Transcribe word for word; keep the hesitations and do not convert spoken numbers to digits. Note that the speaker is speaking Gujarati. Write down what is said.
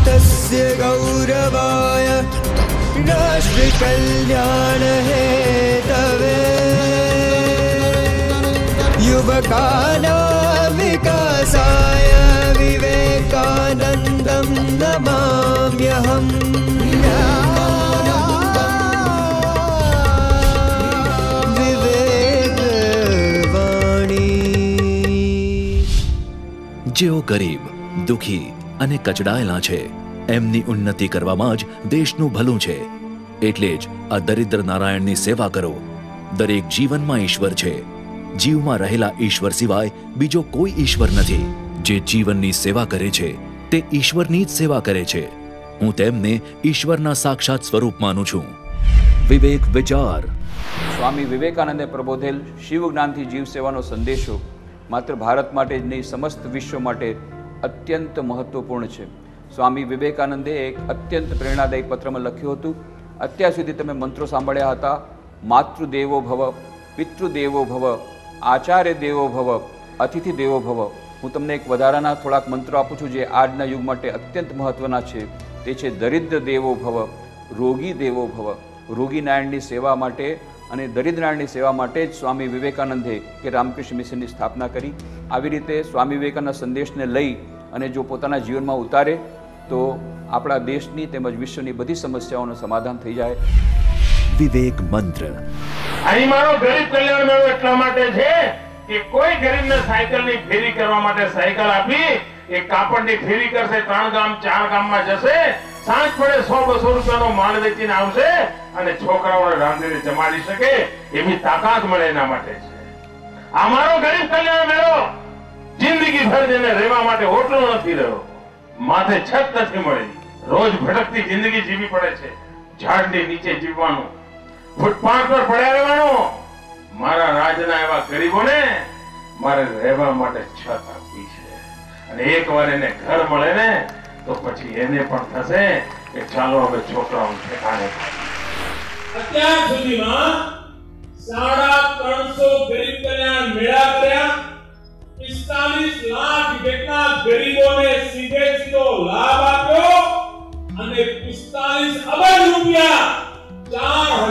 तस्य गौरवाय राष्ट्र कल्याण हेतवे युवकानां विकासाय विवेकानन्दं नमाम्यहम्। જેઓ ગરીબ, દુખી અને કચડાયેલા છે એમની ઉન્નતિ કરવામાં જ દેશનું ભલું છે। એટલે જ આ દરિદ્ર નારાયણની સેવા કરો। દરેક જીવનમાં ઈશ્વર છે। જીવમાં રહેલા ઈશ્વર સિવાય બીજો કોઈ ઈશ્વર નથી। જે જીવનની સેવા કરે છે તે ઈશ્વરની જ સેવા કરે છે। હું તેમને ઈશ્વરના સાક્ષાત સ્વરૂપ માનું છું। વિવેક વિચાર। સ્વામી વિવેકાનંદે પ્રબોધેલ શિવ જ્ઞાનથી જીવ સેવાનો સંદેશો માત્ર ભારત માટે જ નહીં, સમસ્ત વિશ્વ માટે અત્યંત મહત્વપૂર્ણ છે। સ્વામી વિવેકાનંદે એક અત્યંત પ્રેરણાદાયી પત્રમાં લખ્યું હતું, અત્યાર સુધી તમે મંત્રો સાંભળ્યા હતા, માતૃદેવો ભવ, પિતૃદેવો ભવ, આચાર્ય દેવો ભવ, અતિથિ દેવો ભવ। હું તમને એક વધારાના થોડાક મંત્રો આપું છું જે આજના યુગ માટે અત્યંત મહત્વના છે। તે છે દરિદ્ર દેવો ભવ, રોગી દેવો ભવ। રોગી નારાયણની સેવા માટે અને દરિદ્ર નારાયણની સેવા માટે જ સ્વામી વિવેકાનંદે કે રામકૃષ્ણ મિશનની સ્થાપના કરી। આવી રીતે સ્વામી વિવેકાનંદના સંદેશને લઈ અને જો પોતાના જીવનમાં ઉતારે તો આપણા દેશની તેમજ વિશ્વની બધી સમસ્યાઓનું સમાધાન થઈ જાય। વિવેક મંત્ર। અહીં મારો ગરીબ કલ્યાણ મેળો એટલા માટે છે કે કોઈ ગરીબને સાયકલની ફેરી કરવા માટે સાયકલ આપી એ કાપડની ફેરી કરશે, ત્રણ ગામ ચાર ગામમાં જશે, સાંજ પડે સો બસો રૂપિયાનો માલ વેચીને આવશે અને છોકરાઓને રાંધીને જમાડી શકે એવી તાકાત મળે એના માટે છે। આ મારો ગરીબ કલ્યાણ મેળો જિંદગી ભર જેને રહેવા માટે હોટલો નથી રહ્યો, માથે છત નથી મળી, રોજ ભટકતી જિંદગી જીવી પડે છે, ઝાડની નીચે જીવવાનું, ફૂટપાથ પર પડ્યા રહેવાનું, મારા રાજના એવા ગરીબોને મારે રહેવા માટે છત આપવી છે। અને એકવાર એને ઘર મળે ને તો પછી એને પણ થશે કે ચાલો હવે છોકરાઓ ઠેકાણે। અત્યાર સુધીમાં સાડા ત્રણસો ગરીબ કલ્યાણ મેળા કર્યા, પિસ્તાલીસ લાખ જેટલા ગરીબોને સીધે સીધો લાભ આપ્યો અને પિસ્તાલીસ અબજ રૂપિયા ચાર